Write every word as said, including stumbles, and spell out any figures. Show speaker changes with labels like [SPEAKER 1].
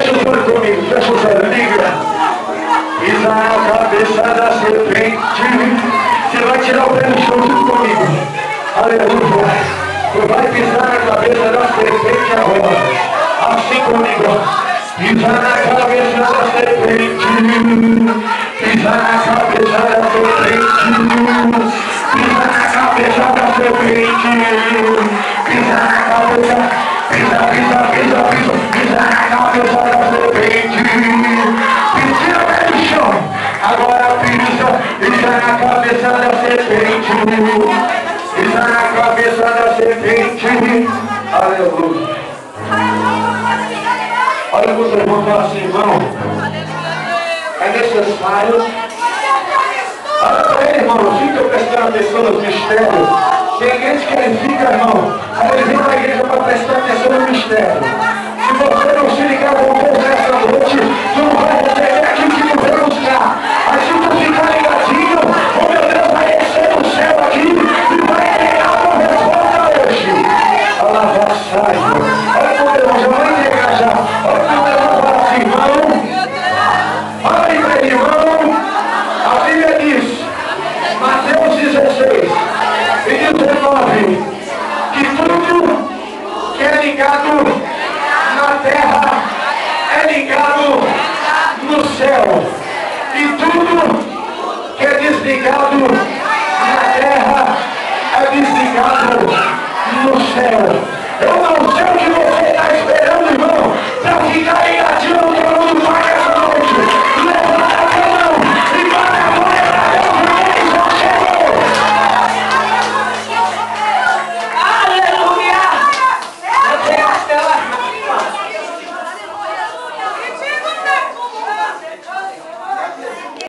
[SPEAKER 1] Fecha os olhos comigo, fecha os olhos, liga. Pisa na cabeça da serpente. Você vai tirar o pé no chão junto comigo. Aleluia. Você vai pisar na cabeça da serpente agora. Assim comigo. Pisa na cabeça da serpente. Pisa na cabeça da serpente. Pisa na cabeça da serpente. Pisa na cabeça. Pisa, pisa, pisa, pisa. Pisa na cabeça da serpente. Pisa o pé no chão. Agora pisa. Pisa na cabeça da serpente. Pisa na cabeça da serpente. Aleluia. Olha para o seu irmão e fala assim, irmão. É necessário. Olha para ele, irmão. Fica prestando atenção nos mistérios. Tem gente que ele fica, irmão. Aí ele vem para a igreja para prestar atenção no mistério. Se você não se ligar com Deus nessa noite, tu não vai receber aquilo que tu veio buscar. Mas se tu ficar ligadinho, o meu Deus vai descer do céu aqui e vai entregar a tua resposta hoje. Olha lá, sai. Olha para o irmão, já vai entregar já. Olha para o irmão, fala assim, irmão. Olha aí, meu irmão. A Bíblia diz, Mateus dezesseis e dezenove, que tudo que é ligado na terra é ligado no céu, e tudo que é desligado